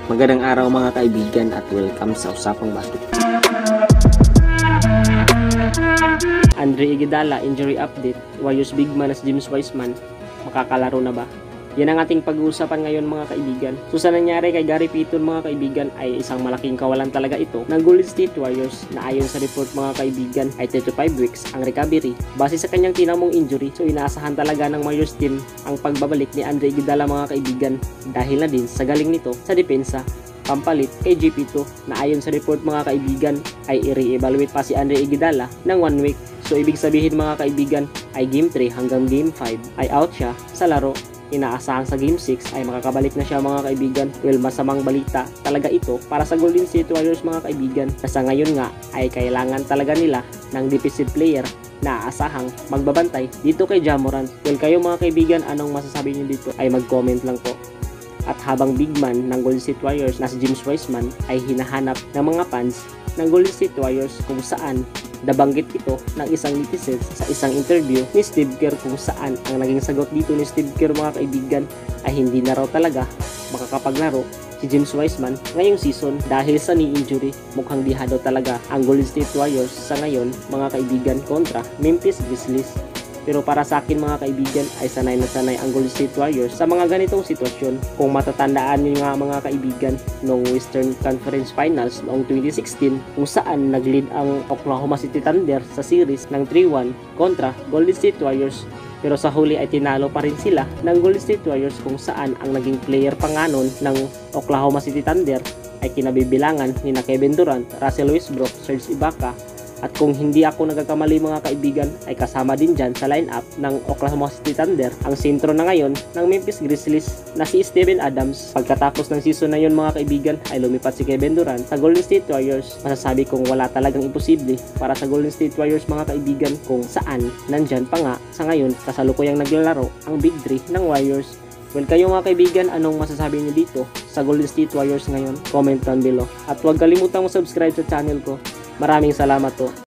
Magandang araw mga kaibigan at welcome sa Usapang Basket. Andre Iguodala injury update. Warriors big man as James Wiseman makakalaro na ba? Yan ang ating pag-uusapan ngayon mga kaibigan. So sa nangyari kay Gary Payton mga kaibigan ay isang malaking kawalan talaga ito ng Golden State Warriors na ayon sa report mga kaibigan ay 35 weeks ang recovery. Base sa kanyang tinamong injury, so inaasahan talaga ng Warriors team ang pagbabalik ni Andre Iguodala mga kaibigan dahil na din sa galing nito sa depensa pampalit kay GP2 na ayon sa report mga kaibigan ay i-re-evaluate pa si Andre Iguodala ng 1 week. So ibig sabihin mga kaibigan ay game 3 hanggang game 5 ay out siya sa laro. Inaasahan sa game 6 ay makakabalik na siya mga kaibigan. Well, masamang balita talaga ito para sa Golden State Warriors mga kaibigan. Sa ngayon nga ay kailangan talaga nila ng defensive player na aasahang magbabantay dito kay Ja Morant. Well, kayo mga kaibigan, anong masasabi niyo dito ay mag-comment lang po. At habang big man ng Golden State Warriors na si James Wiseman ay hinahanap ng mga fans ng Golden State Warriors kung saan nabanggit ito ng isang netizen sa isang interview ni Steve Kerr kung saan ang naging sagot dito ni Steve Kerr mga kaibigan ay hindi na raw talaga makakapaglaro si James Wiseman ngayong season dahil sa knee injury. Mukhang dihado talaga ang Golden State Warriors sa ngayon mga kaibigan kontra Memphis Grizzlies. Pero para sa akin mga kaibigan ay sanay na sanay ang Golden State Warriors sa mga ganitong sitwasyon. Kung matatandaan nyo nga mga kaibigan noong Western Conference Finals noong 2016 kung saan nag-lead ang Oklahoma City Thunder sa series ng 3-1 kontra Golden State Warriors. Pero sa huli ay tinalo pa rin sila ng Golden State Warriors kung saan ang naging player panganon ng Oklahoma City Thunder ay kinabibilangan ni Kevin Durant, Russell Westbrook, Serge Ibaka. At kung hindi ako nagkakamali mga kaibigan ay kasama din dyan sa lineup ng Oklahoma City Thunder ang sentro na ngayon ng Memphis Grizzlies na si Steven Adams. Pagkatapos ng season na yun mga kaibigan ay lumipat si Kevin Durant sa Golden State Warriors. Masasabi kong wala talagang imposible para sa Golden State Warriors mga kaibigan kung saan nandyan pa nga sa ngayon kasalukuyang naglalaro ang Big 3 ng Warriors. Well, kayo mga kaibigan, anong masasabi niyo dito sa Golden State Warriors ngayon? Comment down below. At huwag kalimutang mag-subscribe sa channel ko. Maraming salamat po.